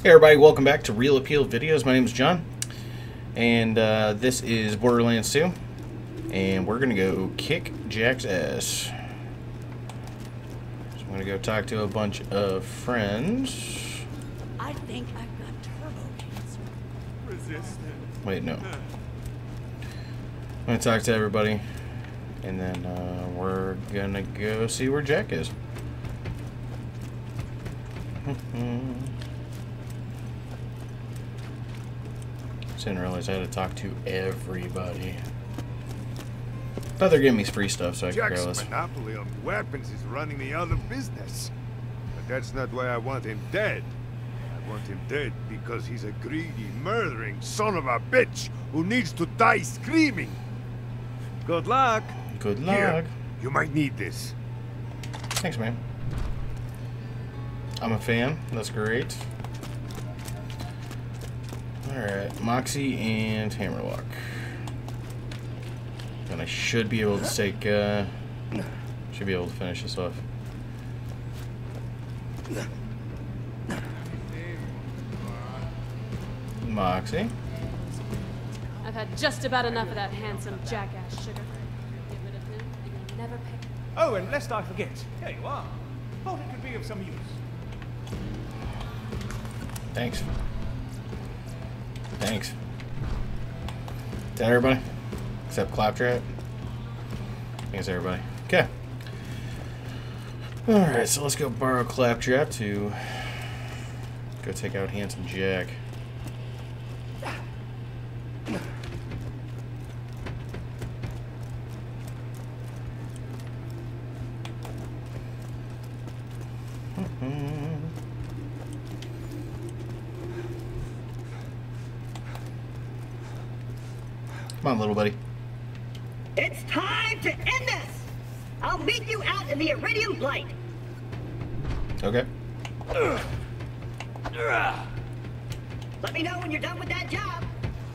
Hey everybody, welcome back to Real Appeal Videos. My name is John, and this is Borderlands 2, and we're gonna go kick Jack's ass. So I'm gonna go talk to a bunch of friends. I think I've got turbo cancer. Resistant. Wait, no. I'm gonna talk to everybody, and then we're gonna go see where Jack is. Didn't realize I had to talk to everybody. Thought they're giving me free stuff, so I could grab this. Jack's monopoly on weapons is running me out of business. But that's not why I want him dead. I want him dead because he's a greedy, murdering son of a bitch who needs to die screaming. Good luck. Good luck. Here, you might need this. Thanks, man. I'm a fan. That's great. Alright, Moxie and Hammerlock. And I should be able to take, should be able to finish this off. Moxie. I've had just about enough of that handsome jackass sugar. Get rid of him and you'll never pay. Oh, and lest I forget, here you are. Thought it could be of some use. Thanks. Thanks. Is that everybody? Except Claptrap? Thanks, everybody. Okay. Alright, so let's go borrow Claptrap to go take out Handsome Jack. Come on, little buddy. It's time to end this! I'll meet you out in the Iridium Blight. Okay. Let me know when you're done with that job.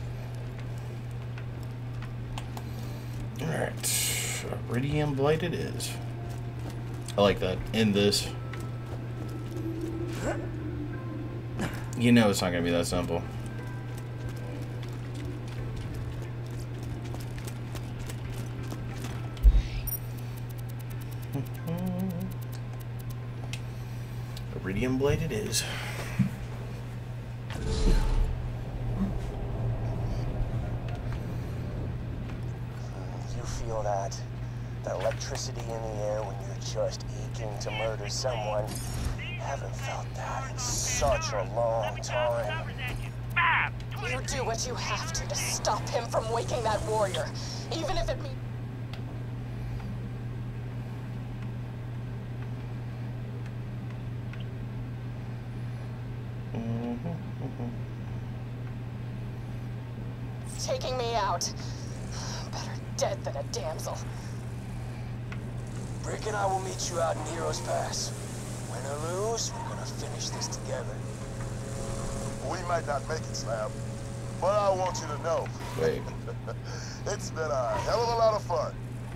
Alright. Iridium Blight it is. I like that. End this. You know it's not going to be that simple. Iridium Blade it is. You feel that electricity in the air when you're just aching to murder someone? Haven't felt that in such a long time. You do what you have to stop him from waking that warrior, even if it means... taking me out. Better dead than a damsel. Rick and I will meet you out in Heroes Pass. Win or lose, we're gonna finish this together. We might not make it, Slab, but I want you to know. Wait. It's been a hell of a lot of fun.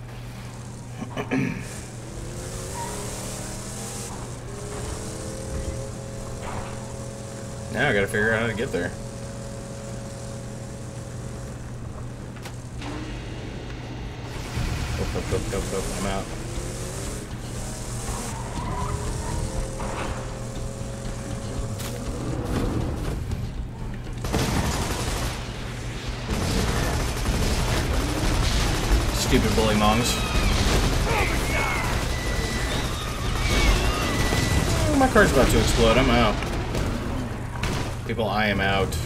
Now I gotta figure out how to get there. Go. I'm out. Stupid bully mongs. Oh, my car's about to explode. I'm out. People, I am out.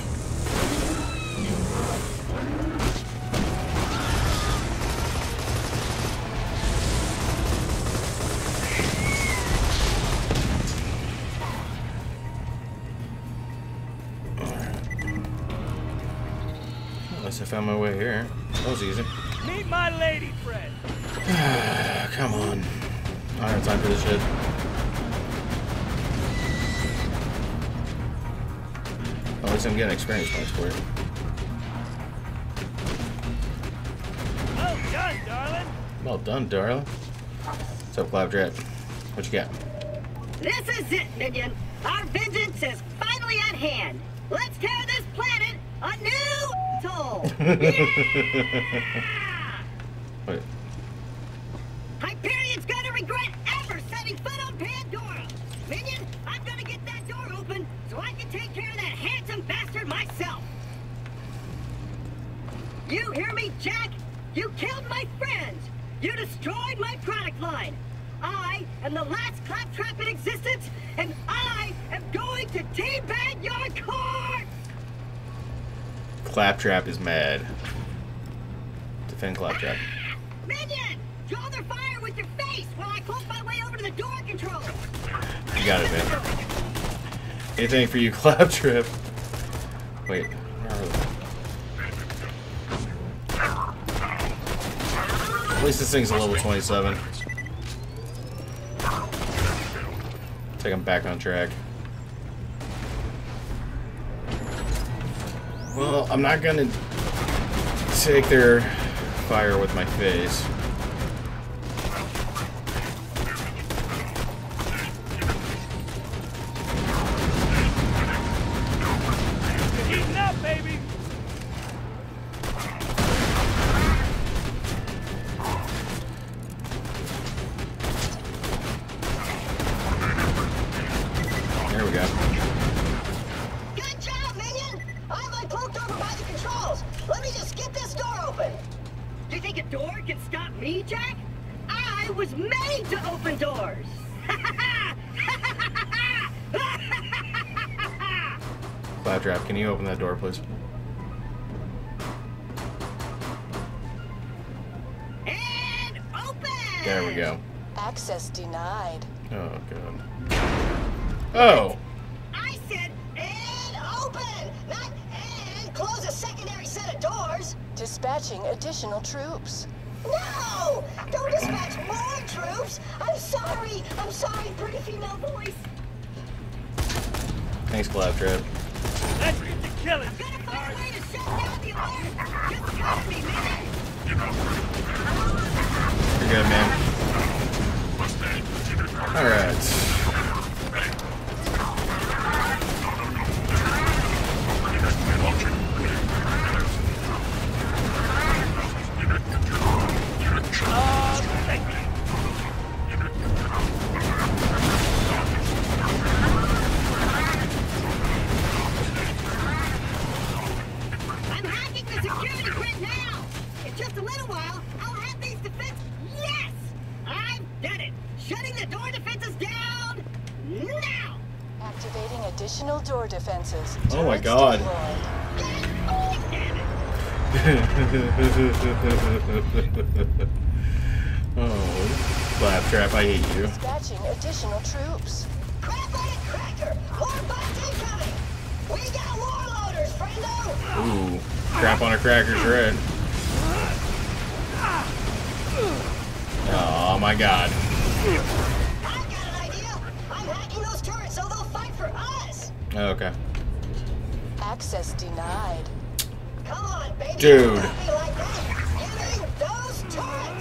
I found my way here. That was easy. Meet my lady friend. Come on. I don't have time for this shit. At least I'm getting experience points for it. Well done, darling. Well done, darling. What's up, Claptrap? What you got? This is it, minion. Our vengeance is finally finally at hand. Let's tear this planet a new toll. Yeah! Wait. Hyperion's gonna regret ever setting foot on Pandora. Minion, I'm gonna get that door open so I can take care of that handsome bastard myself. You hear me, Jack? You killed my friends. You destroyed my product line. I am the last Claptrap in existence, and I am going to teabag your corpse! Claptrap is mad. Defend Claptrap. Minion! Draw their fire with your face while I close my way over to the door control! You got it, man. Anything for you, Claptrap. Wait, where are they? At least this thing's a level 27. Take them back on track. Well, I'm not gonna take their fire with my face. Heating up, baby! There we go. Good job, Minion! I'm uncloaked over by the controls. Let me just get this door open. You think a door can stop me, Jack? I was made to open doors. Claptrap, can you open that door, please? And open! There we go. Access denied. Oh, God. Oh! I said and open, not and close a secondary set of doors. Dispatching additional troops. No! Don't dispatch more troops! I'm sorry, pretty female voice. Thanks, Claptrap. Let's get to killing! Gonna find a way to shut down the alert! Just trust me, man! You're good, man. Alright. Thank you. I'm hacking the security grid now! In just a little while, I'll have these defenses. Yes! I've done it! Shutting the door defenses down now! Activating additional door defenses. Oh my Turrets God. deployed. Oh, damn it! Oh, Claptrap, I hate you. Dispatching additional troops. Crap on it, Cracker! More bots incoming! We got warloaders, friendo! Ooh, crap on a cracker's red. Oh my God. I've got an idea! I'm hacking those turrets so they'll fight for us! Okay. Access denied. Come on, baby! Dude. Don't be like that! Give me those turrets!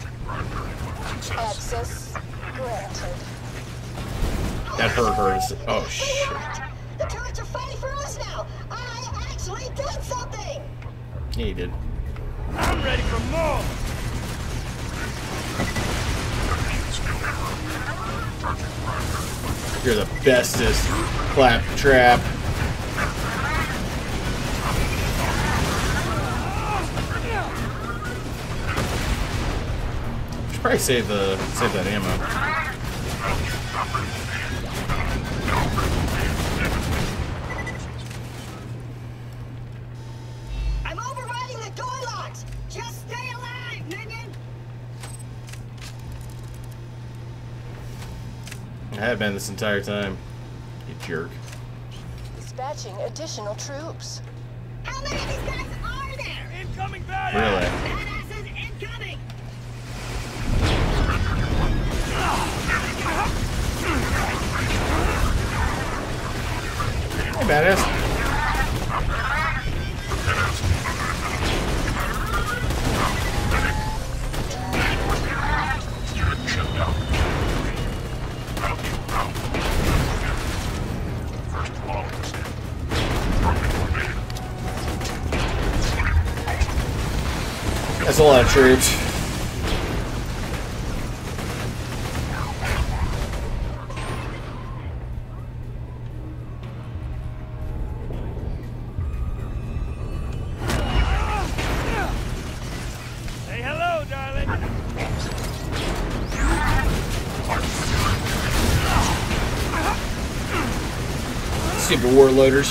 Access granted. That hurt her. Oh, We shit. won it! The turrets are fighting for us now! I actually did something! Yeah, you did. I'm ready for more! You're the bestest, Claptrap. Should probably save that ammo. I'm overriding the door locks! Just stay alive, minion! I have been this entire time. You jerk. Dispatching additional troops. How many of these guys are there? Incoming badass! Really? Badasses incoming! Hey, badass. That's a lot of troops. Say hello, darling. Stupid warlorders.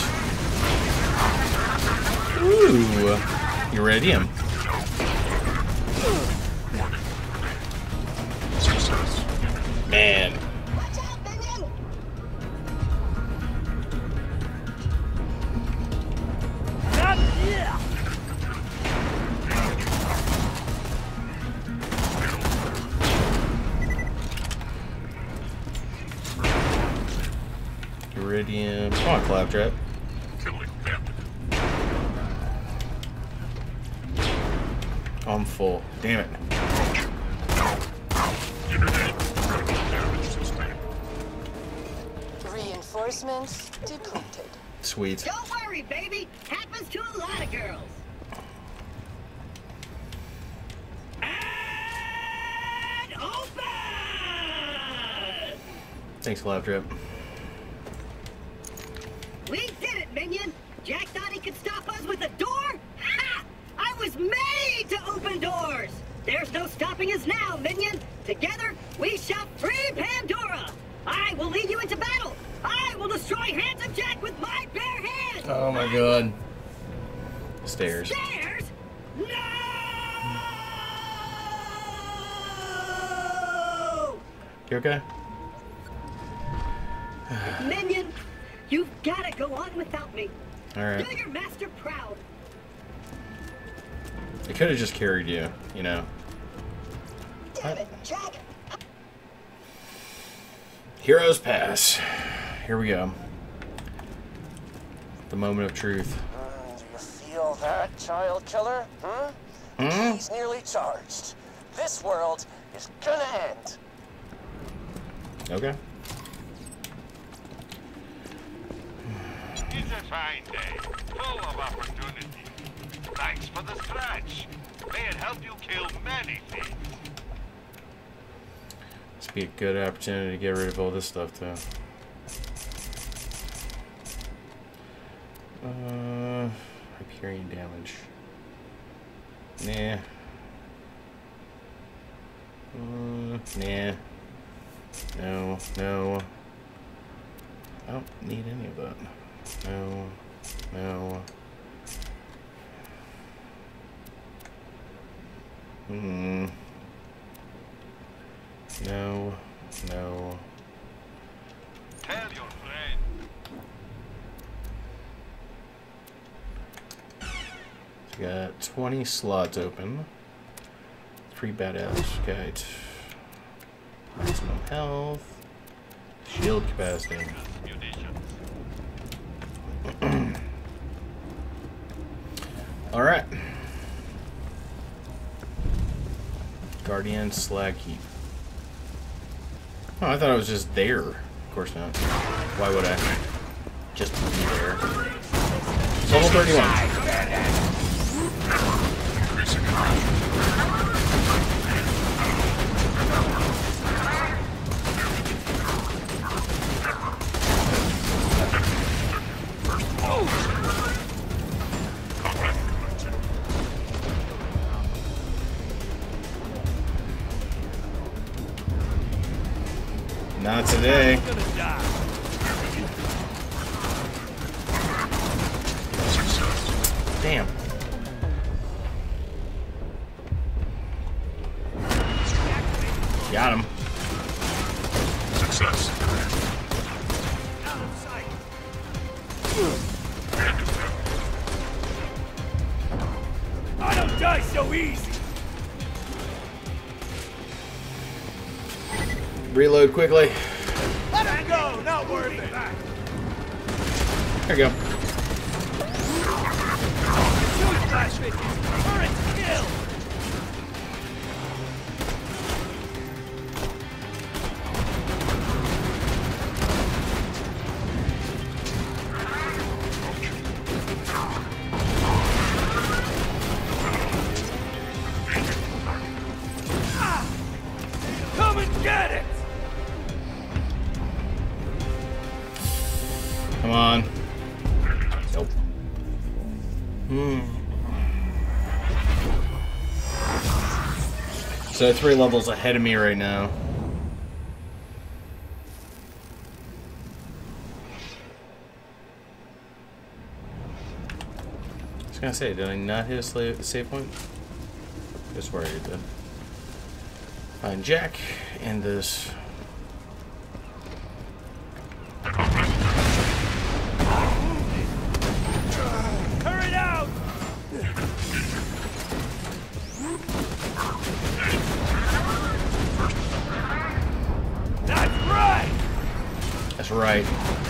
Ooh, Iridium. Man. Watch out, minion! Not here. Iridium. Come on, Claptrap. I'm full. Damn it. Reinforcements depleted. Sweet. Don't worry, baby. Happens to a lot of girls. And open! Thanks, Claptrap. We did it, minion. Jack thought he could stop us with a door? Ha! I was made to open doors. There's no stopping us now, minion. Together, we shall free Pandora. I will lead you into battle. I will destroy Handsome Jack with my bare hands. Oh my god. Stairs. Stairs? No! You okay? Minion, you've got to go on without me. Alright. Do your master proud. I could have just carried you, you know. Damn it, Jack. Heroes pass. Here we go. The moment of truth. Do you feel that, child killer? He's nearly charged. This world is gonna end. Okay. It's a fine day, full of opportunity. Thanks for the scratch. May it help you kill many things. This be a good opportunity to get rid of all this stuff, too. Hyperion damage. Nah. Nah. No, no. I don't need any of that. No, no. No, no. Tell your friend. So we got 20 slots open. 3 badass. Got maximum health. Shield capacity. Alright. Guardian Slag Heap. Oh, I thought I was just there. Of course not. Why would I? Just be there. Level 31. Not today. Damn. Got him. Success. I don't die so easy. Reload quickly. Let him go. Not worth it. There you go. Two splash bitches. Current kill. on. Nope. So 3 levels ahead of me right now. I was gonna say, did I not hit a save point? Just where I did. Find Jack and this. Hurry down! That's right! That's right.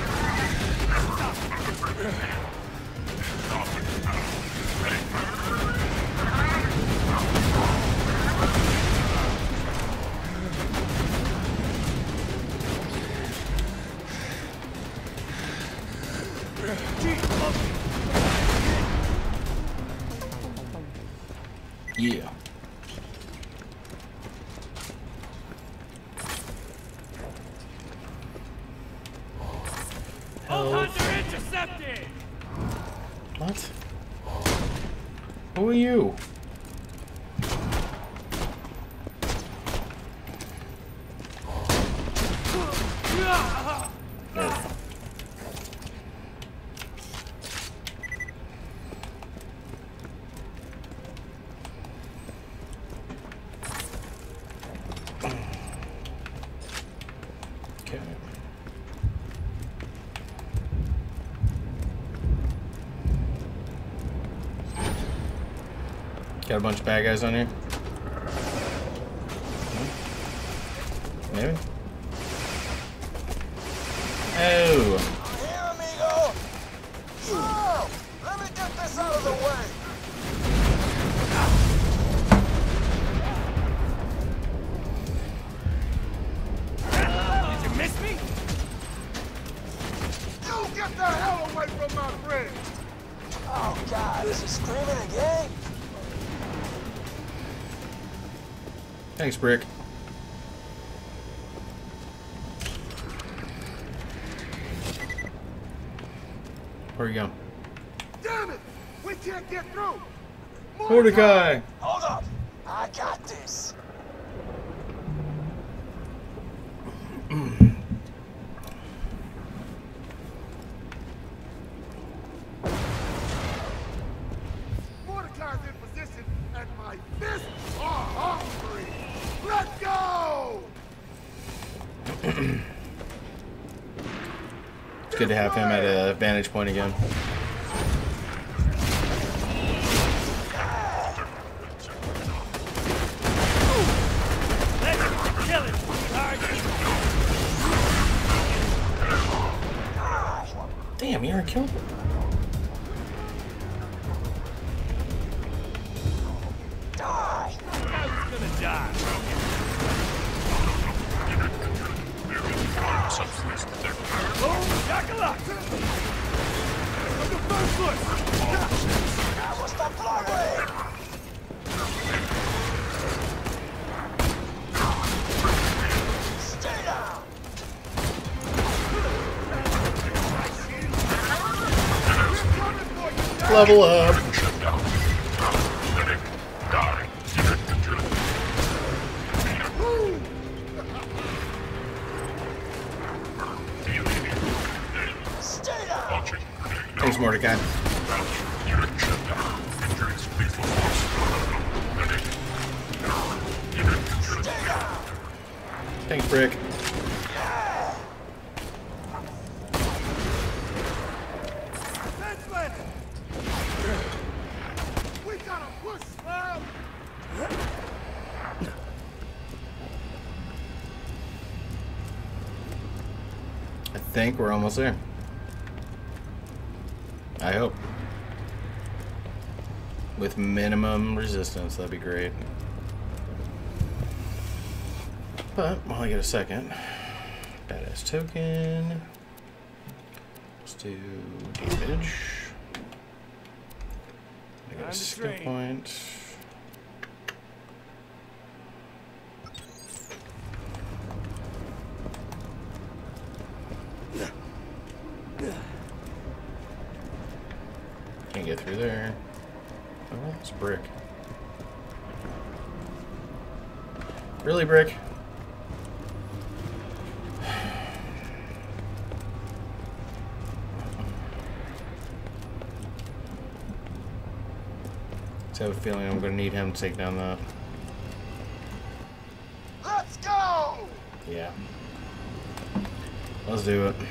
Yeah. Both hunter intercepted! What? Who are you? Okay. Got a bunch of bad guys on here. Maybe. Oh. Here, amigo! Whoa! Let me get this out of the way! Did you miss me? You get the hell away from my friend! Oh, God, is he screaming again? Thanks, Brick. Where you going? Damn it! We can't get through! Mordecai! Hold up! I got this! Mordecai's in position, and my fists are hungry! Let's go! It's good to have him at a vantage point again. Let's kill it, sweetheart! Damn, you already killed him. Die! I was gonna die. Oh, shakalaka! On the first foot! That was the Broadway! Stay down! Level up. Stay down! Thanks, Mordecai. Stay down! Thanks, Brick. Let's let it! We gotta push, Slab! I think we're almost there. I hope. With minimum resistance, that'd be great. But while I get a second, badass token. Let's do damage. I got a skill point. Can't get through there. Oh, it's brick. Really, brick? I have a feeling I'm going to need him to take down that. Let's go! Yeah. Let's do it.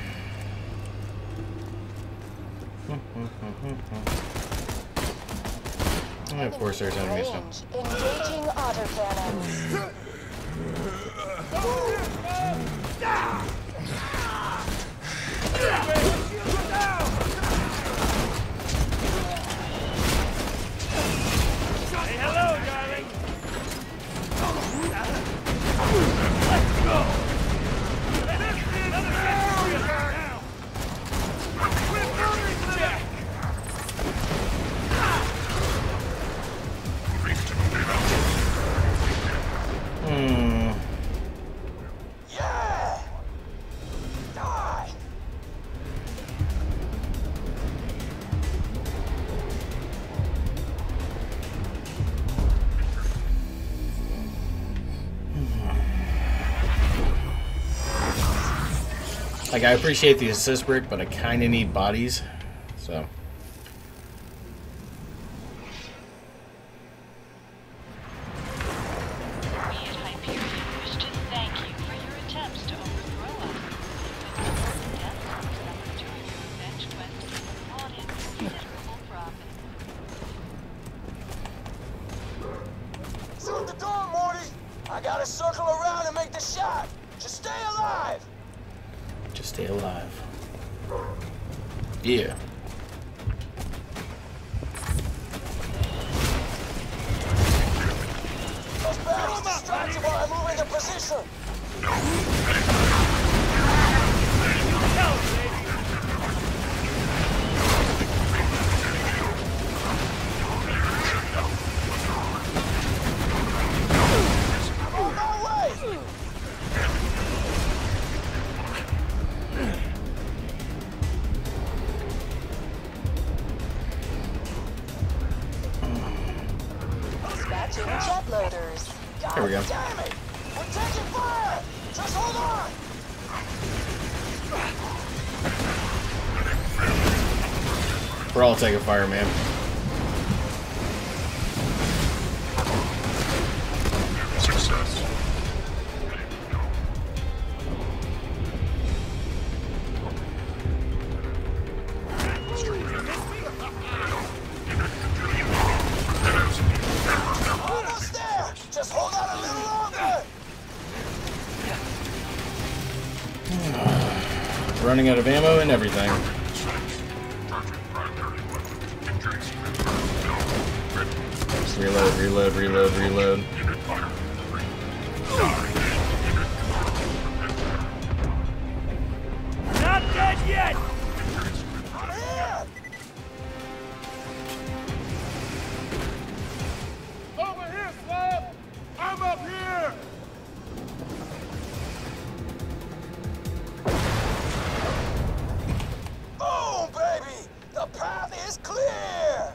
And of course there's enemies now. Engaging autocannons. Say hello, darling. Let's go. Yeah! Die! Like, I appreciate the assist brick, but I kind of need bodies, so. We at Hyperion wish to thank you for your attempts to overthrow us. The deaths suffered during your revenge quest brought in considerable profit. Shoot the door, Morty! I gotta circle around and make the shot! Just stay alive! Just stay alive. Yeah. Those baddies distracted while I move into position! I'm on my way! Dispatching jet loaders. There we go. Damn it! We're taking fire! Just hold on! We're all taking fire, man. Success. Almost there! Just hold on a little longer! Running out of ammo and everything. Reload, reload, reload, reload. Not dead yet. I'm here! Over here, Slab! I'm up here! Boom, baby! The path is clear!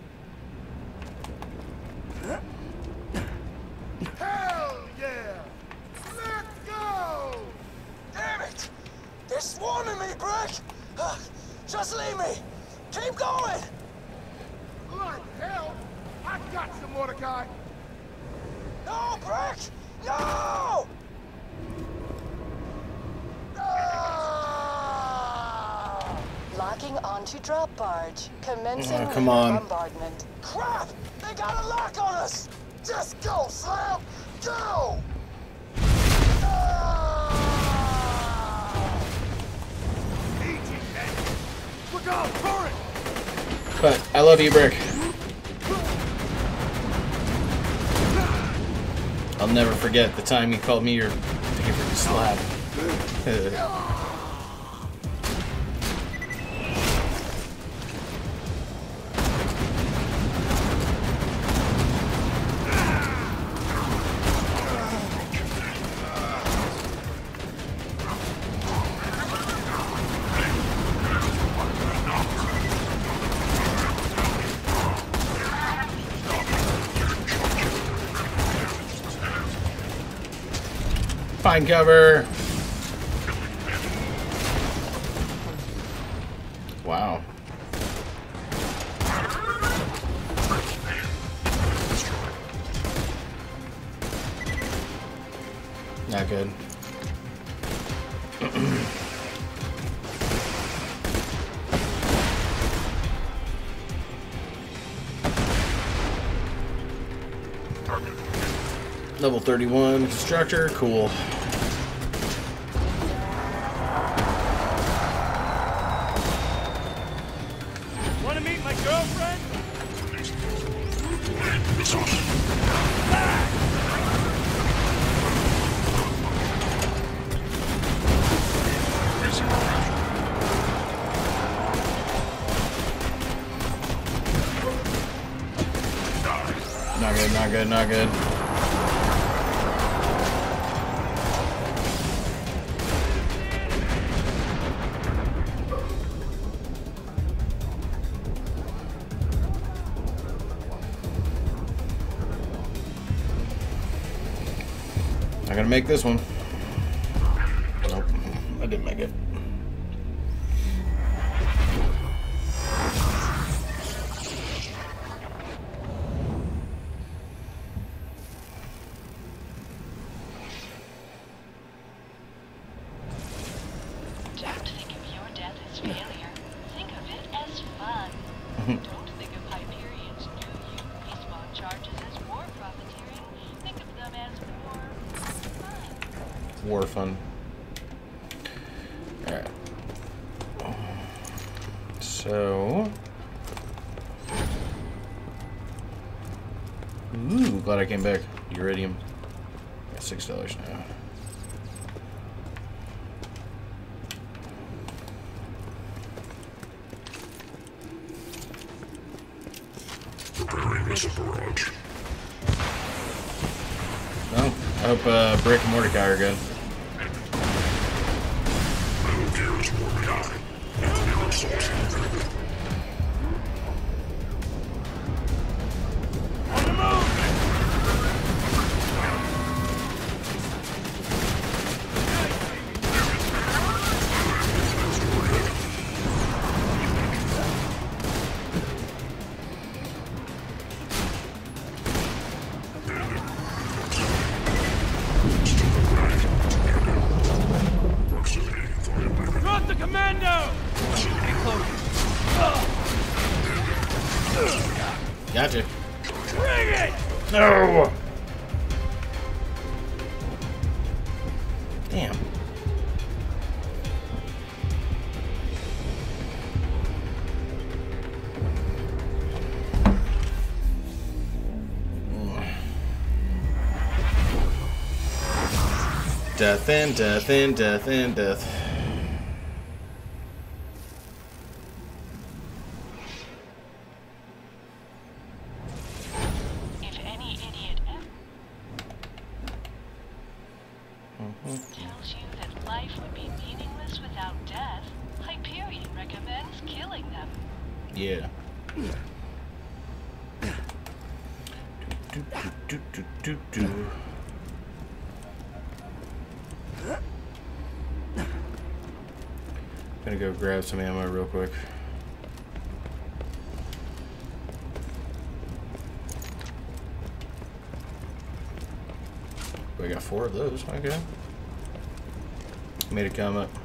Hell yeah! Let's go! Damn it! They're swarming me, Brick! Just leave me! Keep going! Like hell! I got you, Mordecai! No, Brick! No! Ah! Locking onto drop barge. Commencing Oh, come on. bombardment. Crap! They got a lock on us! Just go, Slam! Go! Ah! Easy, man! Look out! Hurry! But I love you, Brick. I'll never forget the time you called me your favorite slab. Find cover. Wow. Not good. Level 31 constructor, cool. Want to meet my girlfriend? Not good, not good, not good. Not gonna make this one. Nope, I didn't make it. Don't think of your death as failure. Think of it as fun. Don't think of Hyperion's new you respawn charges as war profiteering. Think of them as war fun. War fun. Alright. So. Ooh, glad I came back. Uridium. Got $6 now. Preparing as a barrage. Well, I hope Brick and Mordecai are good. Metal Gear is Mordecai. Nuclear assault incredible. On the move! Drop the commando! Gotcha. Bring it! No! Damn. Death and death and death and death. If any idiot tells you that life would be meaningless without death, Hyperion recommends killing them. Yeah. Do. Gonna go grab some ammo real quick. We got 4 of those. Okay. Made it come up.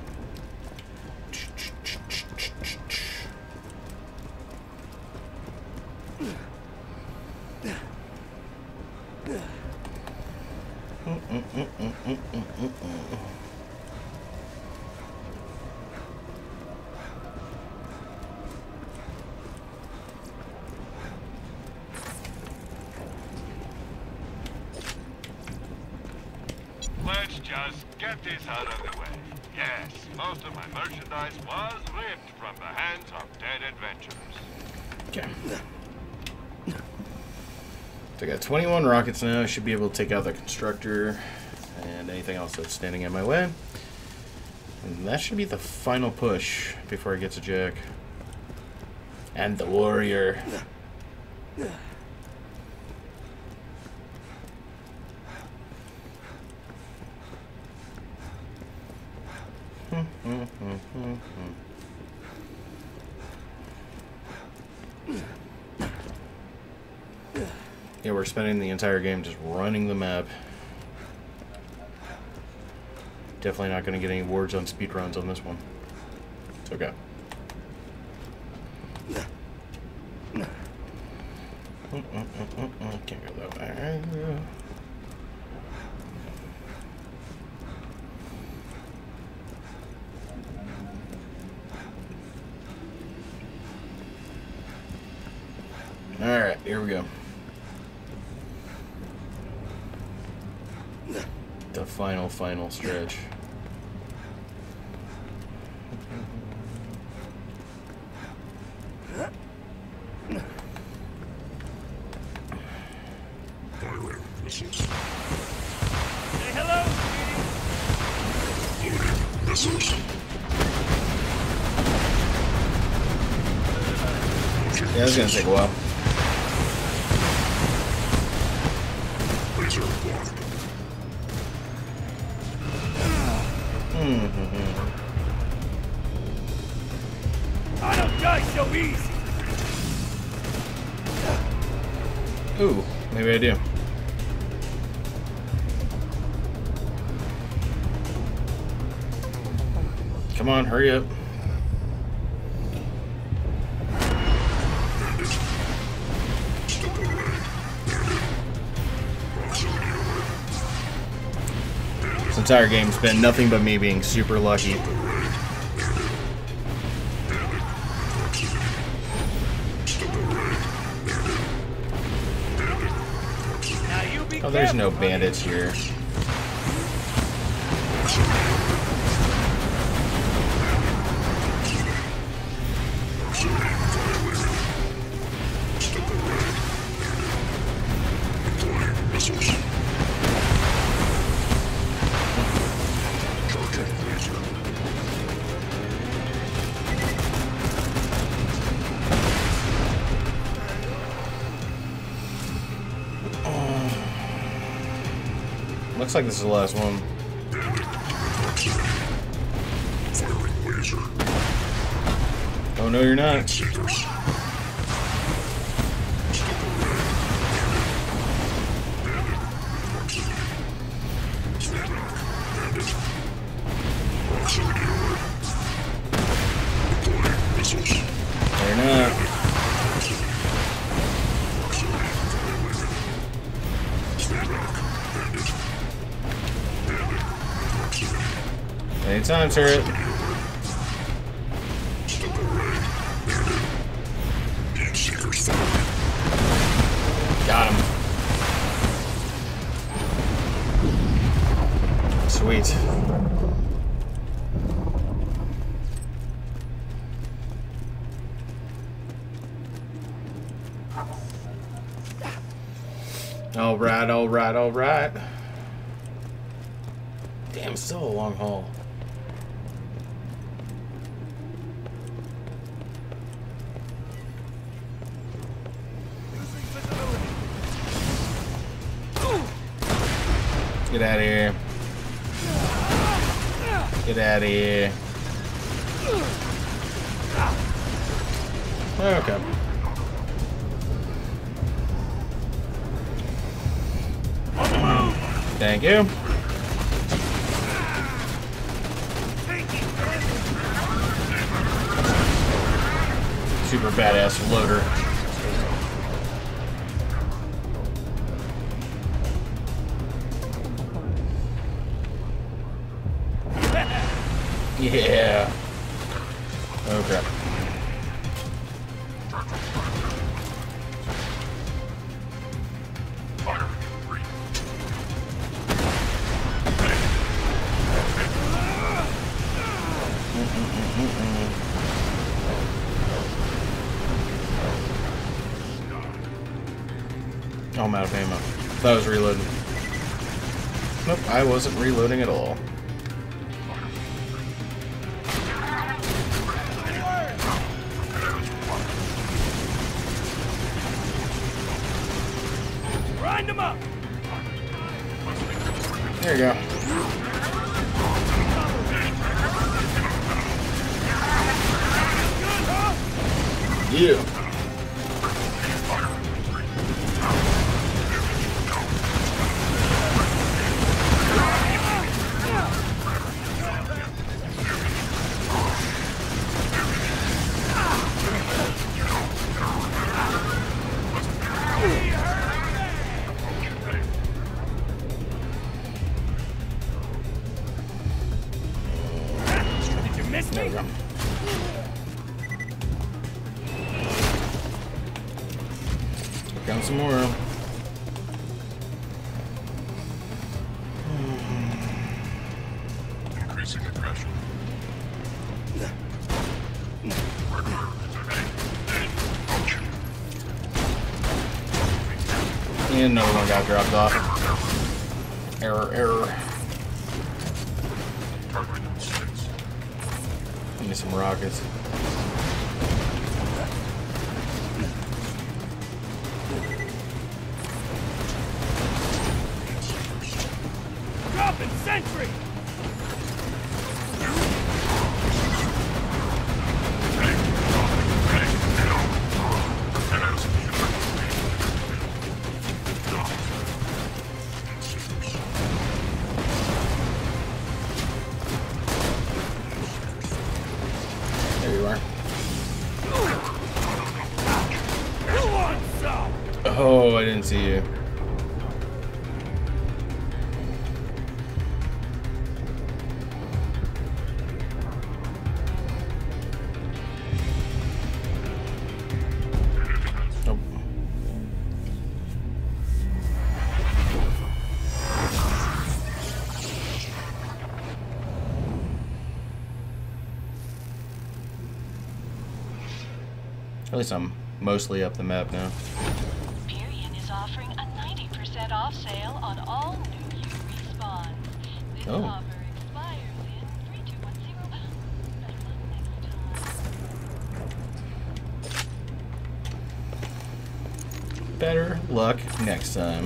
Let's just get this out of the way. Yes, most of my merchandise was ripped from the hands of dead adventurers. Okay. So I got 21 rockets now. I should be able to take out the constructor and anything else that's standing in my way. And that should be the final push before I get to Jack. And the warrior. Yeah, we're spending the entire game just running the map. Definitely not going to get any awards on speedruns on this one. It's okay. Can't go that way. Alright, here we go. The final stretch. Firing missiles. Say hello, Loading missiles. Yeah, it's gonna take a while. Laser blocked. I don't die so easy. Ooh, maybe I do. Come on, hurry up. Step away. Proximity alert. This entire game's been nothing but me being super lucky. Oh, there's no bandits here. Looks like this is the last one. Firing laser. Oh no, you're not. Seekers. They're not. Anytime, turret. Got him. Sweet. Alright, alright, alright. Damn, still a long haul. Get out of here. Get out of here. Okay. Thank you. Super badass loader. Yeah. Oh crap. Oh, I'm out of ammo. Thought I was reloading. Nope, I wasn't reloading at all. Grind them up. There you go. Yeah. Did you miss There me? we go. Got some more. Increasing the pressure. And another one got dropped off. Error. Target in 6. Give me some rockets. Dropping sentry! There you are. Who wants some? Oh, I didn't see you. Nope. At least I'm mostly up the map now. Hyperion is offering a 90% off sale on all new U respawns. This Oh. offer expires in 3210. Better luck next time. Better luck next time.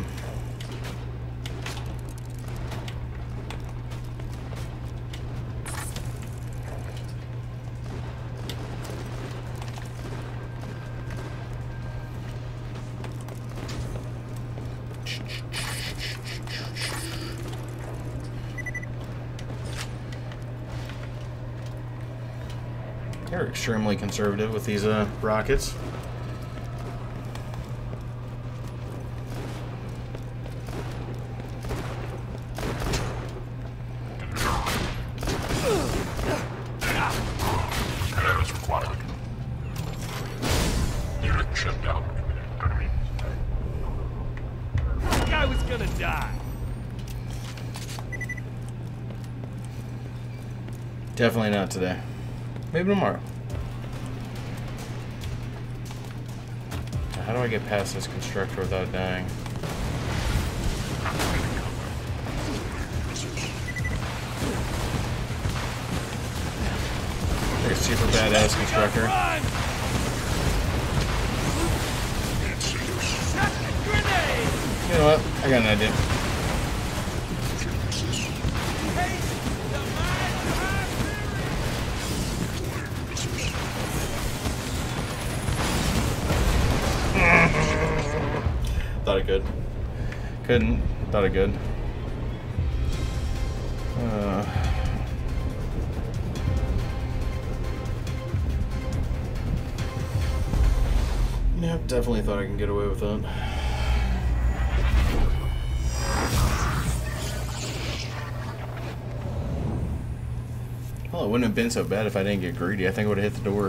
They're extremely conservative with these rockets. Kiddos required. Unit shut down. Enemy. That guy was gonna die. Definitely not today. Maybe tomorrow. How do I get past this constructor without dying? They're a super badass constructor. Run! Grenade! You know what? I got an idea. Thought I could. Couldn't. Thought I could. Yep, definitely thought I can get away with that. Well, it wouldn't have been so bad if I didn't get greedy. I think I would have hit the door.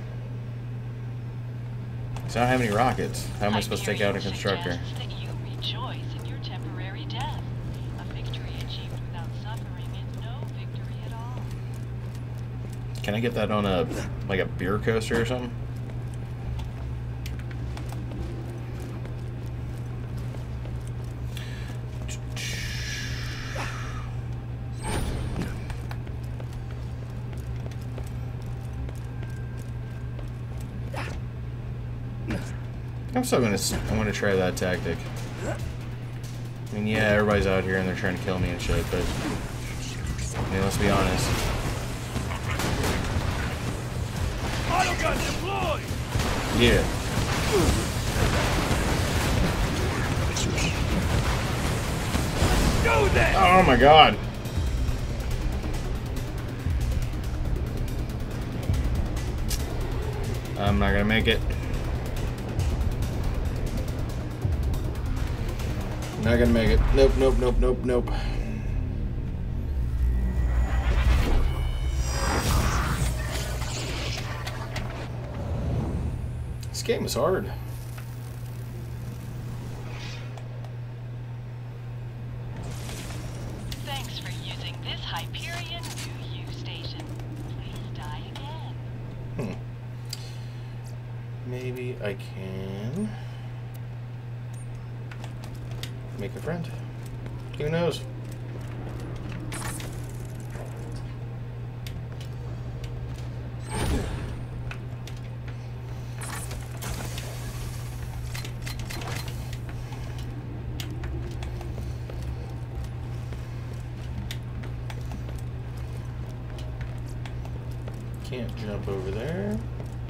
So I don't have any rockets. How am I supposed to take out a constructor? That you rejoice in your temporary death. A victory achieved without suffering is no victory at all. Can I get that on a like a beer coaster or something? I'm gonna try that tactic. I mean, yeah, everybody's out here and they're trying to kill me and shit, but I mean, let's be honest. Autogun deployed! Yeah. Do that! Oh my god. I'm not gonna make it. Not gonna make it. Nope, nope, nope, nope, nope. This game is hard. Thanks for using this Hyperion UU station. Please die again. Maybe I can make a friend. Who knows? Can't jump over there.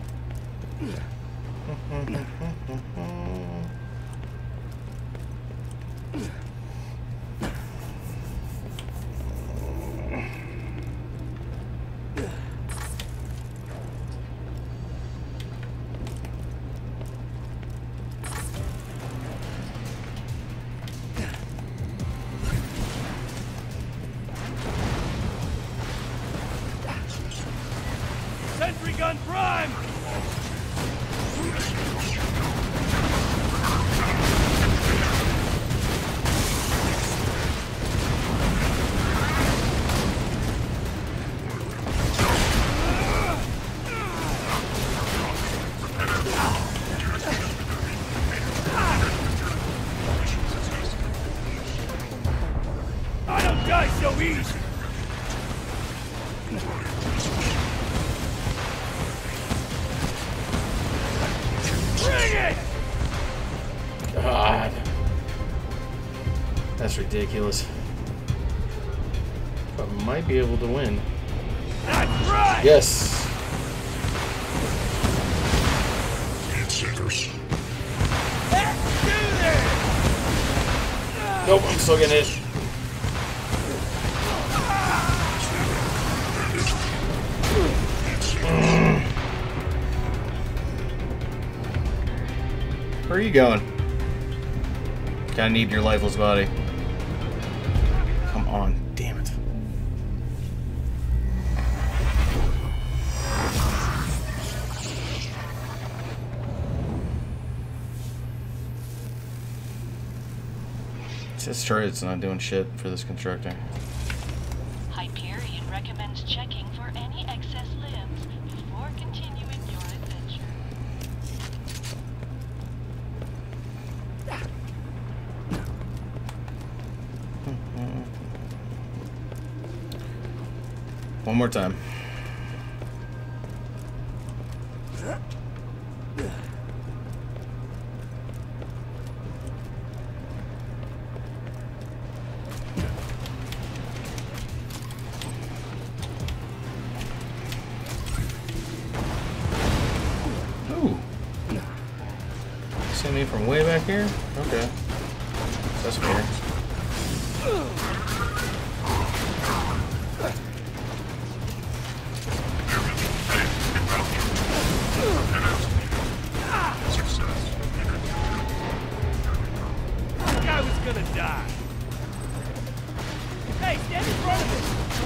Sentry gun prime! I don't die so easy! God. That's ridiculous. I might be able to win. That's right! Yes! Let's do this! Nope, I'm still getting hit. Where are you going? Kinda need your lifeless body. Come on, damn it. This turret's not doing shit for this constructor. Hyperion recommends checking for any excess limbs before continuing your adventure. One more time. Ooh. See me from way back here? Okay. That's fair. I was gonna die. Hey, stand in front of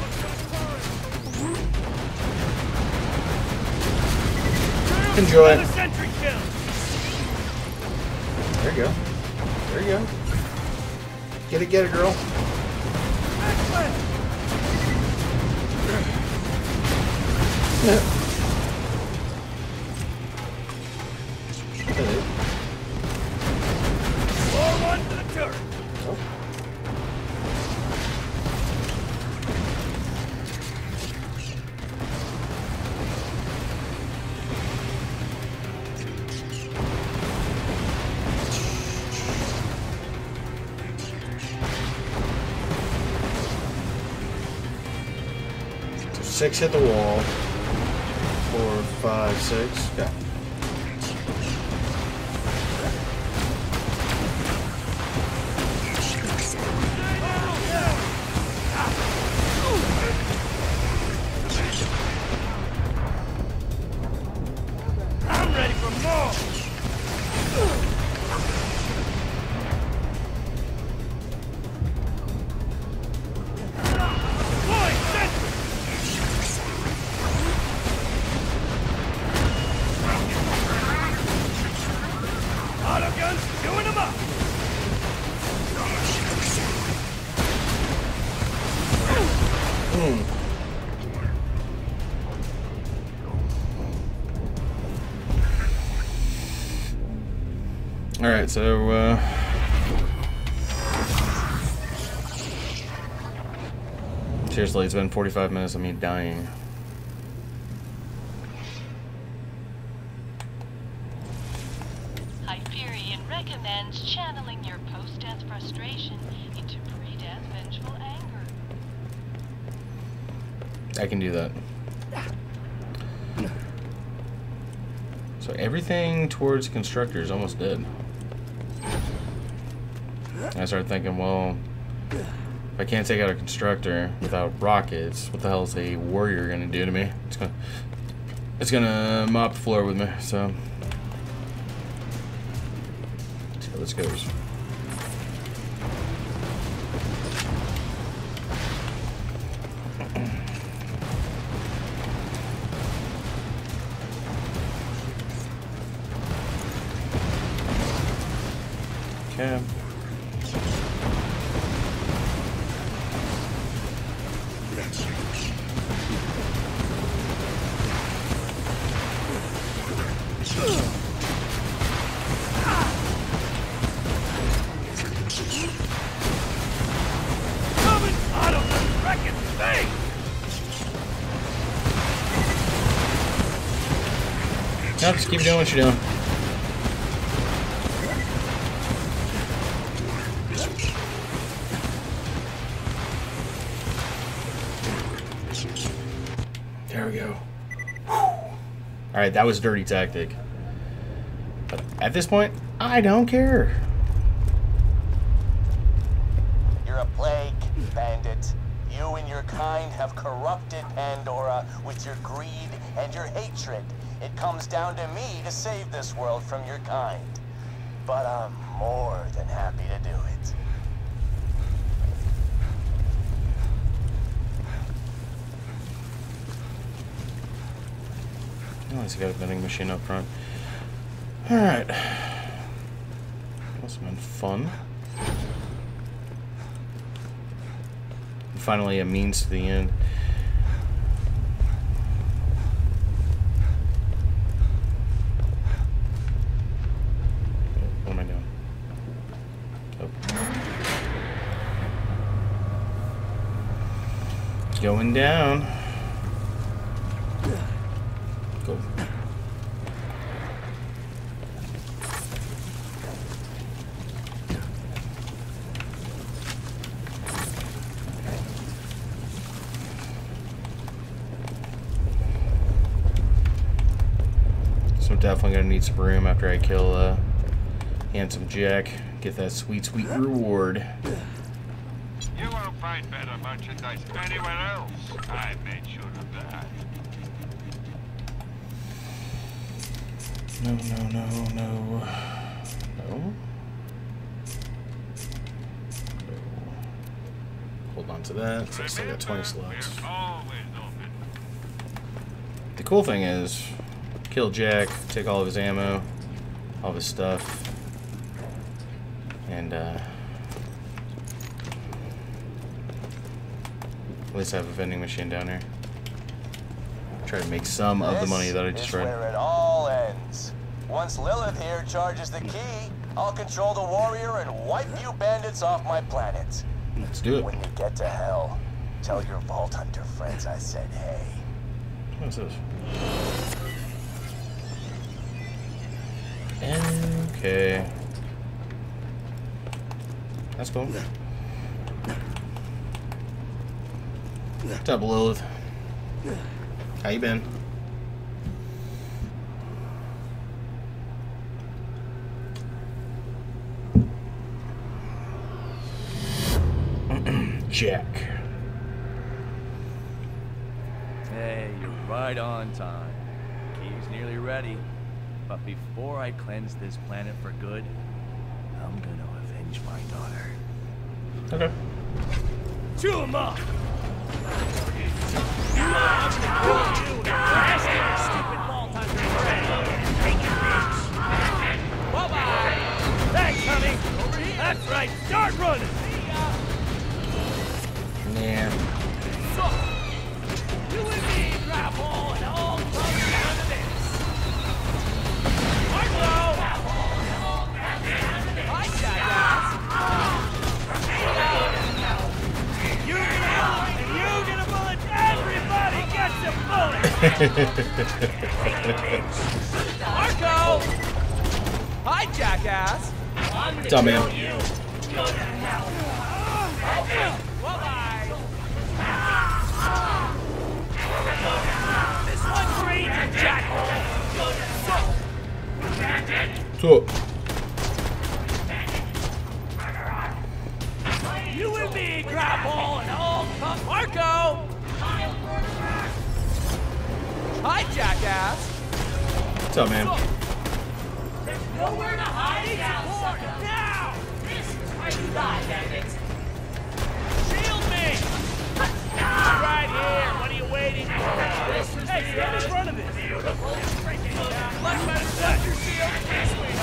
me! Enjoy. Another sentry kill! There you go. There you go. Get it, girl. Excellent! More one to the turret! Oh. So 6 hit the wall. 4, 5, 6. Go. Alright, so, seriously, it's been 45 minutes of me dying. Hyperion recommends channeling your post-death frustration into pre-death vengeful anger. I can do that. So everything towards constructor is almost dead. I started thinking, well, if I can't take out a constructor without rockets, what the hell is a warrior gonna do to me? It's gonna mop the floor with me. So let's see how this goes. Okay. Coming out of the wrecking thing! No, just keep doing what you're doing. There we go. Alright, that was a dirty tactic. But at this point, I don't care. You're a plague, bandit. You and your kind have corrupted Pandora with your greed and your hatred. It comes down to me to save this world from your kind. But I'm more than happy to do it. At least I got a vending machine up front. Alright. Must have been fun. Finally, a means to the end. What am I doing? Oh. Going down. Cool. So I'm definitely gonna need some room after I kill Handsome Jack. Get that sweet, sweet reward. You won't find better merchandise anywhere else. I made sure of that. No, no, no, no. No. Hold on to that. So I still got 20 slots. The cool thing is, kill Jack, take all of his ammo, all of his stuff, and at least I have a vending machine down here. Try to make some of the money that I just read. Where it all ends. Once Lilith here charges the key, I'll control the warrior and wipe you bandits off my planet. Let's do it. When you get to hell, tell your Vault Hunter friends I said hey. What's this? Okay. That's cool. What's up, Lilith? How you been? Jack. Hey, you're right on time. Key's nearly ready. But before I cleanse this planet for good, I'm gonna avenge my daughter. Okay. Chew him up! Bye-bye! Thanks, honey! Over here! That's right! Start running! Yeah. So, you and me grab all and all comes down to this. Marco! Marco! Hi, jackass! What's up, man? This one's for Agent Jack! So, You and me, grapple, and all come. Marco! Hi, jackass! what's up, man? There's nowhere to hide down, sucker! Now! This is where you die, bandits! Shield me! Right here! What are you waiting for? Hey, stand in front of this! Left by the your shield! This way,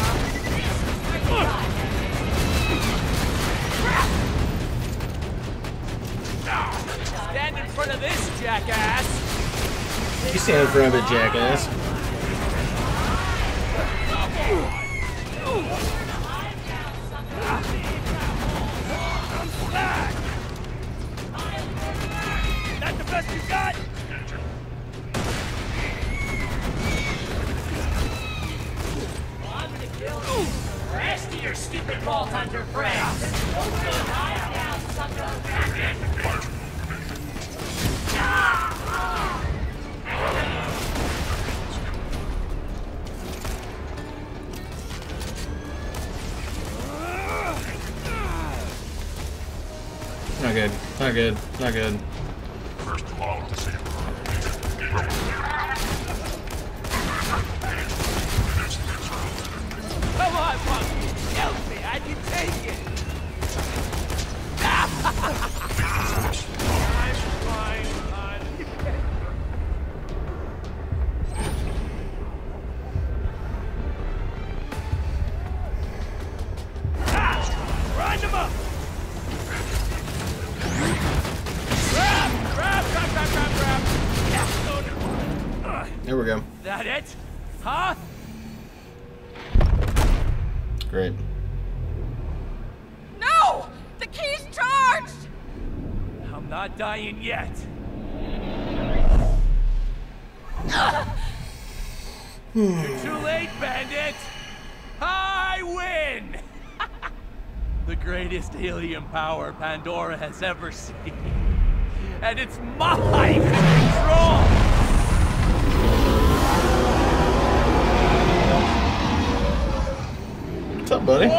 Stand in front of this, jackass! You stand in front of it, jackass. That the best you got? I'm gonna kill you. Rest of your stupid Vault Hunter friends. Lie down, sucker. Not good. Not good. Not good. First of all, to see Come on, punk. Kill me. I can take it. I'm fine, hon. Grind him up. Grab. There we go. That it? Huh? Great. No! The key's charged! I'm not dying yet. You're too late, bandit! I win! The greatest alien power Pandora has ever seen. And it's mine to control! What's up, buddy?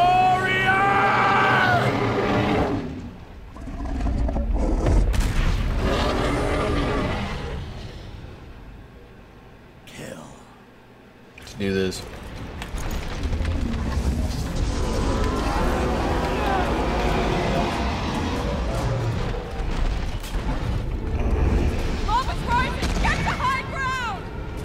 Kill. Let's do this. Lava's rising! Get to high ground!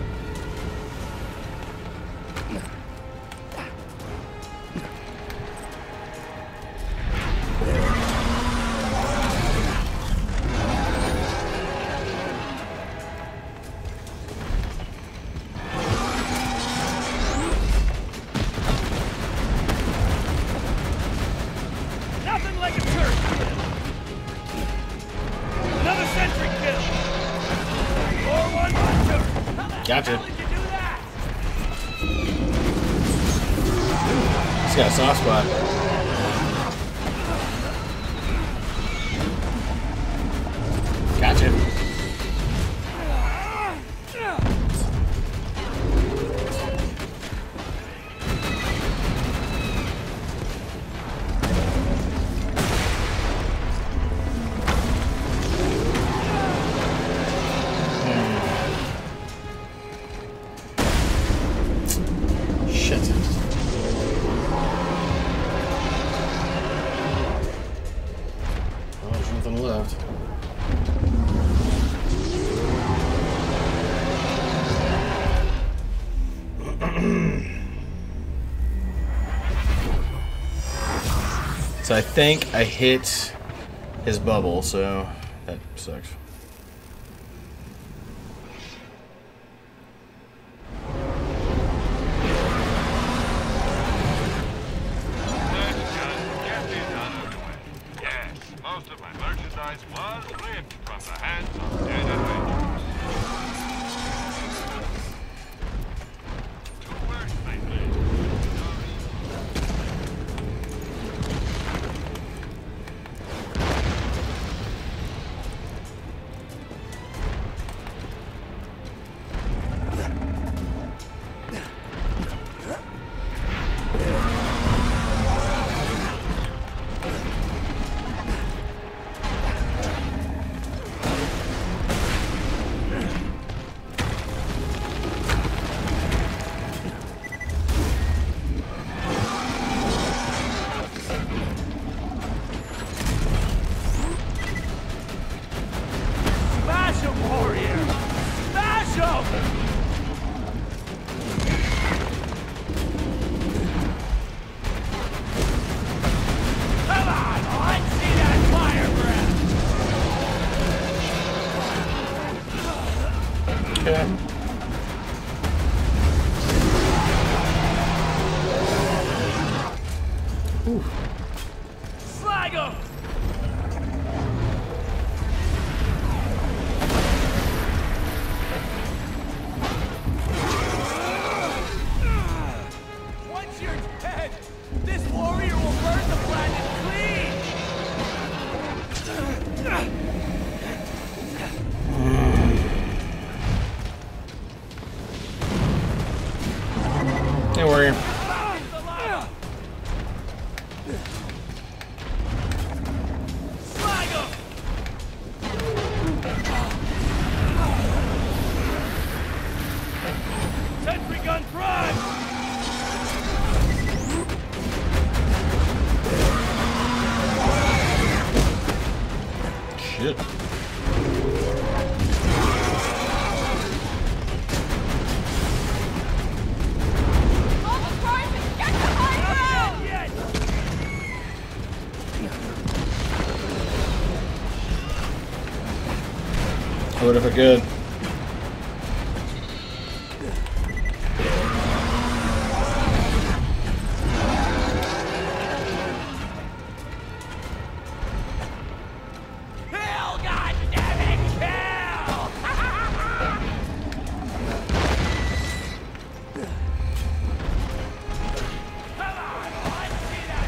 Nothing like a turret kill. Another sentry kill. Or one more turret. Gotcha. How did you do that? He's got a soft spot. Gotcha. Shit. Oh, there's nothing left. So I think I hit his bubble, so that sucks. Yes, most of my merchandise was ripped from the hands of dead adventurers. Okay. Slag him! Once you're dead, this warrior will burn the planet clean! Hey, warrior. Sentry gun prime! Shit. Lava's rising! Get to high ground! What if I could? Kill, goddammit, kill! Come on, let's see that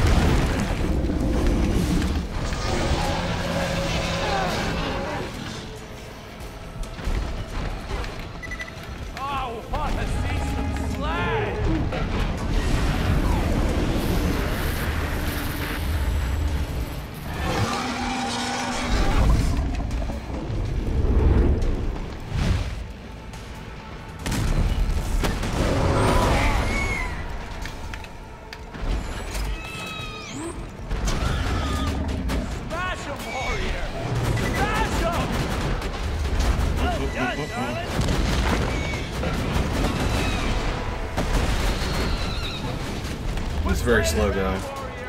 fire! Oh, what a seasoned slag! Smash him, warrior! Smash him! Well done, darling! It's very slow going.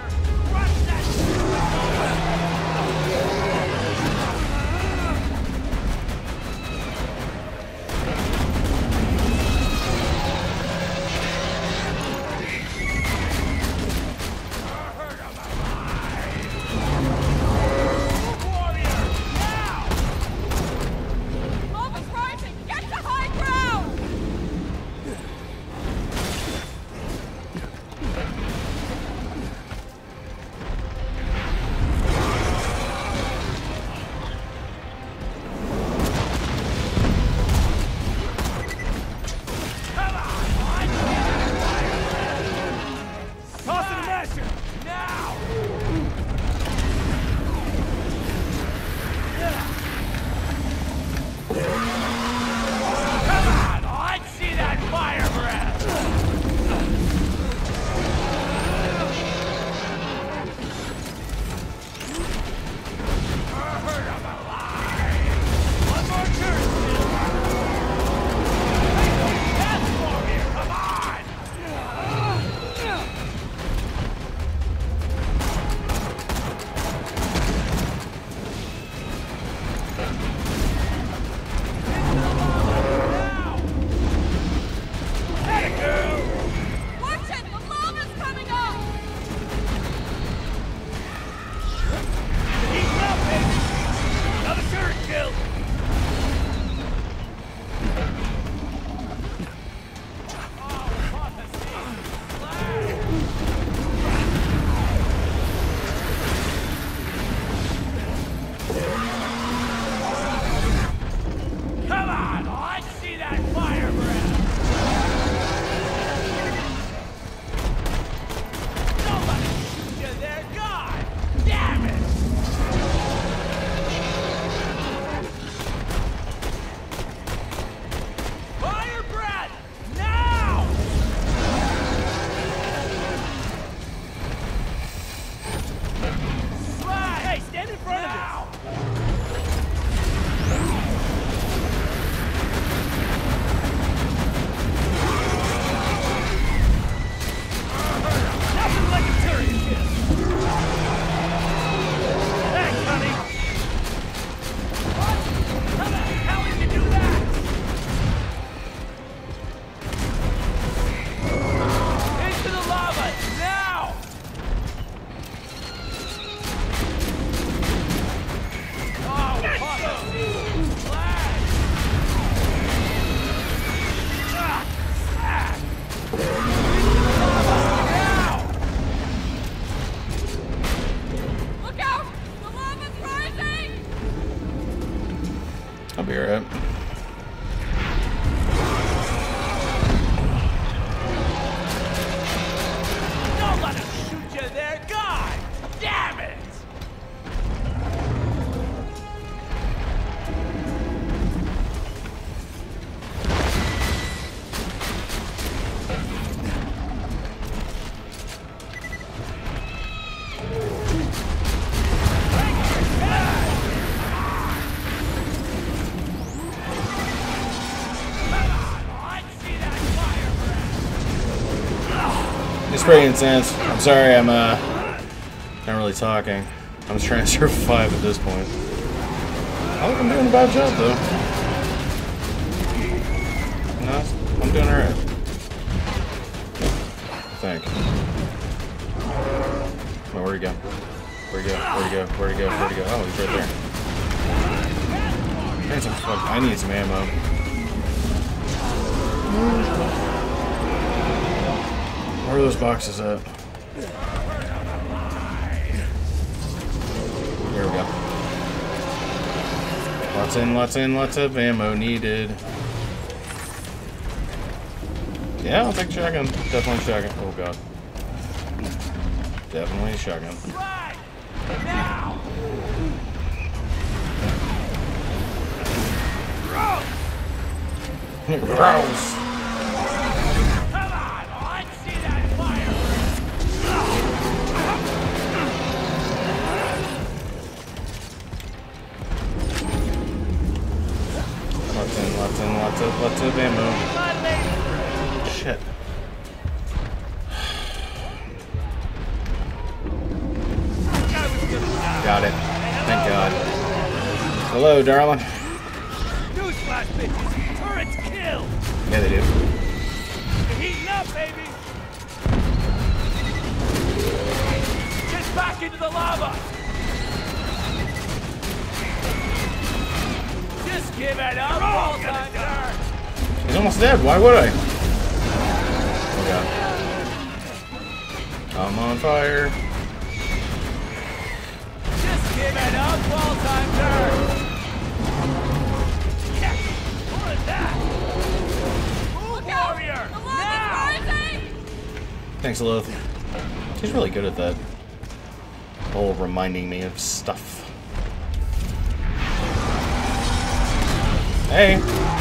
Lava's rising! Get to high ground! pretty intense. I'm sorry, I'm not really talking. I'm just trying to survive at this point. I think I'm doing a bad job though. No, I'm doing alright. I think. Oh, where'd he go? Where'd he go? Where'd he go? Where'd he go? Where'd he go? Oh, he's right there. I need some ammo. Where are those boxes at? There we go. Lots of ammo needed. Yeah, I'll take a shotgun. Definitely shotgun. Oh god. Definitely a shotgun. Right! Now! Gross! Come on! Let's see that fire! Lots of ammo. Shit. Got it. Thank God. Hello, darling. Newsflash, bitches! Turrets kill! Yeah, they do. You're heating up, baby! Get back into the lava! Just give it up, all time turn! He's almost dead. Why would I? Oh god. I'm on fire. Just give it up, all time turn! Yeah! More of that! Move, warrior! Now! Thanks, Lilith. She's really good at that. Whole reminding me of stuff. Hey!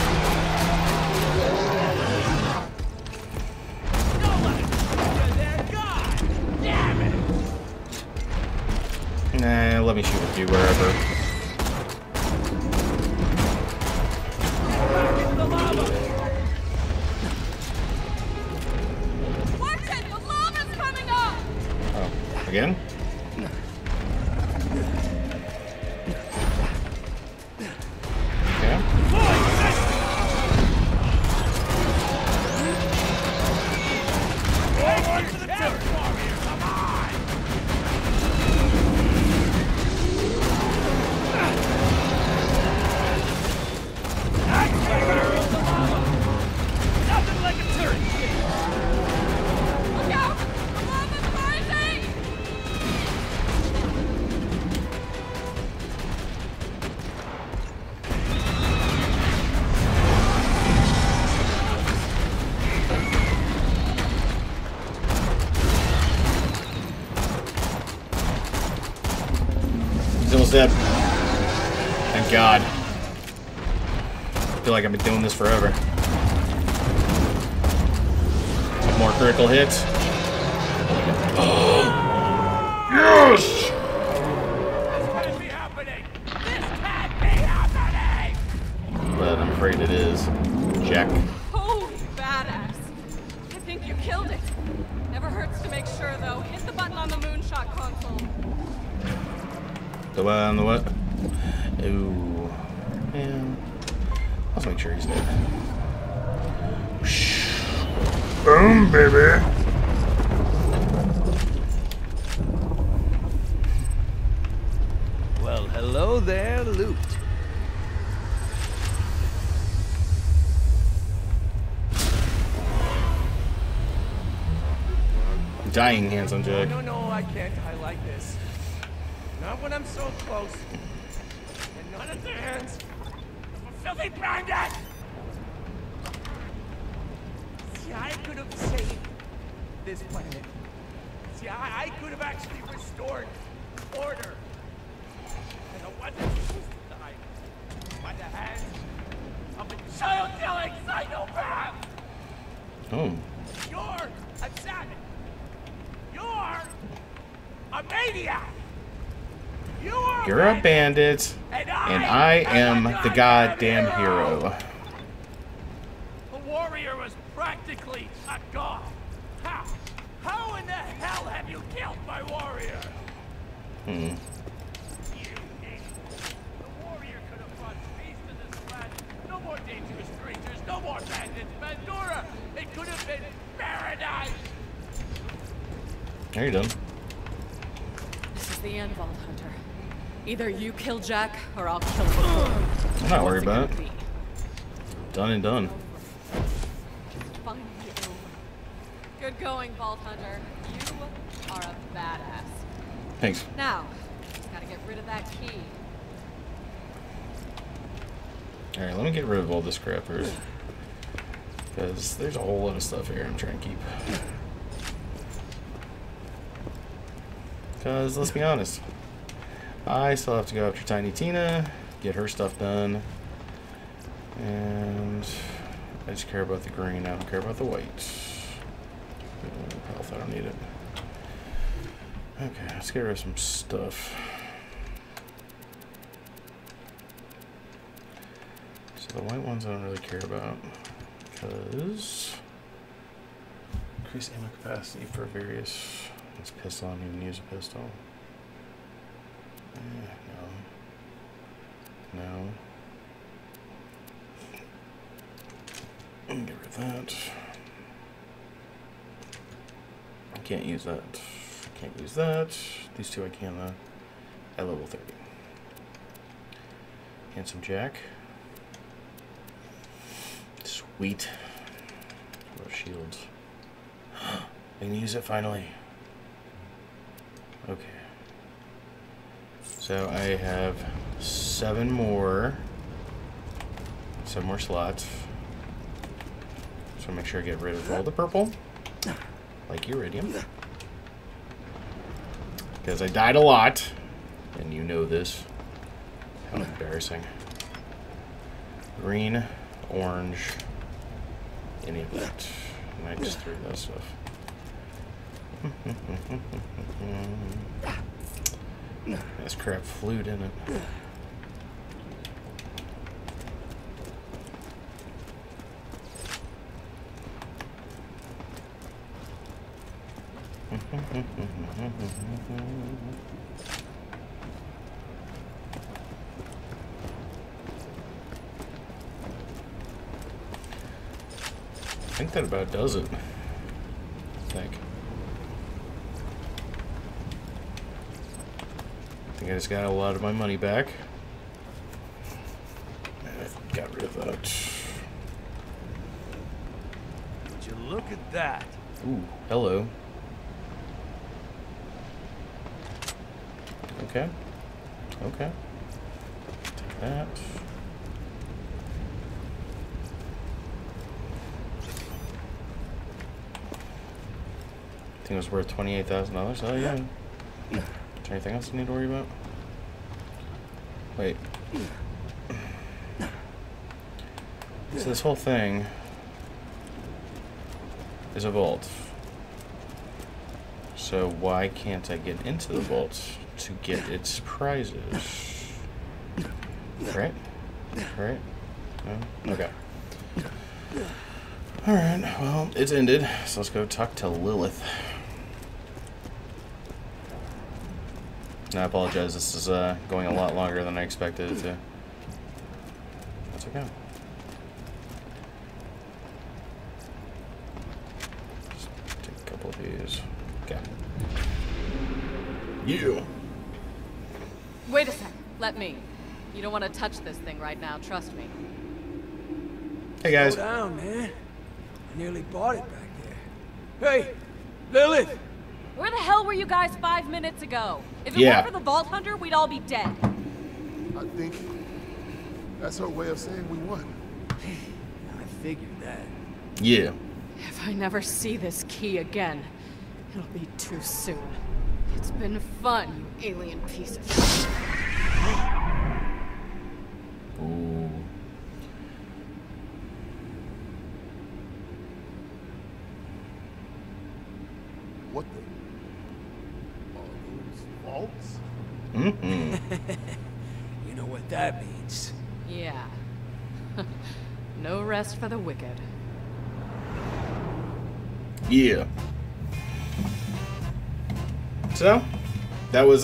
Nah, let me shoot with you wherever. Watch it! The lava's coming up! Oh, again? Okay. Nothing like a turret! Look out! The lava's rising! He's almost dead. Thank God. I feel like I've been doing this forever. More critical hits. Yes! This can't be happening! This can't be happening! But I'm afraid it is. Jack. Holy badass! I think you killed it. Never hurts to make sure, though. Hit the button on the moonshot console. The what? Ooh. Yeah. Let's make sure he's dead. Boom, baby. Well, hello there, Loot. Dying hands on Jack. No, I can't. I like this. Not when I'm so close. And not at the hands of a filthy bandit! See, I could have saved this planet. See, I could have actually restored order. And I wasn't supposed to die by the hands of a child-killing psychopath! Oh. You're a savage! You're a maniac! You're a bandit, and I am the goddamn hero. The warrior was practically a god. How? How in the hell have you killed my warrior? Hmm. The warrior could have brought peace to this land. No more dangerous creatures, no more bandits. Pandora! It could have been paradise! Are you done? This is the end, Vault Hunter. Either you kill Jack, or I'll kill you. I'm not worried about it. Done and done. Finally over. Good going, Vault Hunter. You are a badass. Thanks. Now, just gotta get rid of that key. Alright, let me get rid of all this crap first. Because there's a whole lot of stuff here I'm trying to keep. Because, let's be honest, I still have to go after Tiny Tina, get her stuff done, and I just care about the green, I don't care about the white. Health, I don't need it. Okay, let's get rid of some stuff. So the white ones I don't really care about, because increase ammo capacity for various... This pistol, I don't even use a pistol. No. No. Get rid of that. I can't use that. Can't use that. These two I can, at level 30. Handsome Jack. Sweet. What shields. I can use it finally. Okay. So I have 7 more slots. So make sure I get rid of all the purple, like iridium, because I died a lot, and you know this. How embarrassing. Green, orange, any of that. And I just threw that stuff. This crap flew, didn't it? I think that about does it. I think I just got a lot of my money back. I got rid of that. Would you look at that? Ooh, hello. Okay. Okay. Take that. I think it was worth $28,000. Oh yeah. Is there anything else I need to worry about? Wait. So this whole thing is a vault. So why can't I get into the vault to get its prizes? Right? Right? No? Okay. Alright, well, it's ended. So let's go talk to Lilith. I apologize, this is going a lot longer than I expected it to. That's okay. Just take a couple of these. Okay. You! Wait a sec. Let me. You don't want to touch this thing right now, trust me. Hey guys. Slow down, man. I nearly bought it back there. Hey, Lilith! Where the hell were you guys 5 minutes ago? If it weren't for the Vault Hunter, we'd all be dead. I think that's her way of saying we won. I figured that. Yeah. If I never see this key again, it'll be too soon. It's been fun, you alien pieces. Ooh. What the? All those vaults? Mm-hmm. You know what that means. Yeah. No rest for the wicked. Yeah. So, that was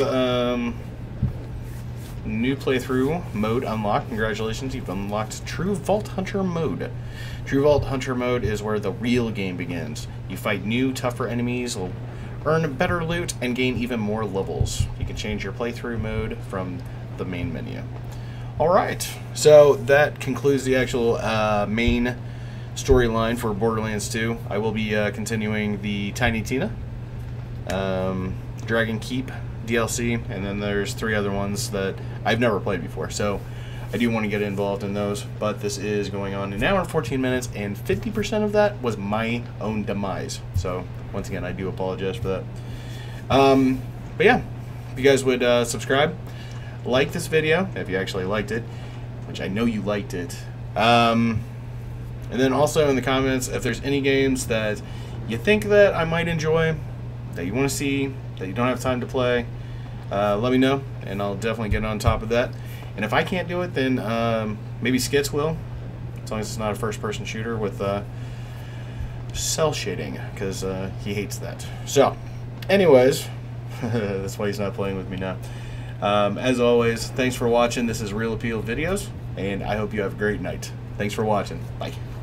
new playthrough mode unlocked. Congratulations, you've unlocked True Vault Hunter mode. True Vault Hunter mode is where the real game begins. You fight new, tougher enemies, earn better loot, and gain even more levels. You can change your playthrough mode from the main menu. Alright, so that concludes the actual main storyline for Borderlands 2. I will be continuing the Tiny Tina, Dragon Keep DLC, and then there's 3 other ones that I've never played before, so I do want to get involved in those. But this is going on an hour and 14 minutes, and 50% of that was my own demise. So once again, I do apologize for that. But yeah, if you guys would subscribe, like this video if you actually liked it, which I know you liked it. And then also in the comments, if there's any games that you think that I might enjoy, that you want to see, that you don't have time to play, let me know, and I'll definitely get on top of that. And if I can't do it, then maybe Skits will, as long as it's not a first-person shooter with cell shading, because he hates that. So, anyways, that's why he's not playing with me now. As always, thanks for watching. This is Real Appeal Videos, and I hope you have a great night. Thanks for watching. Bye.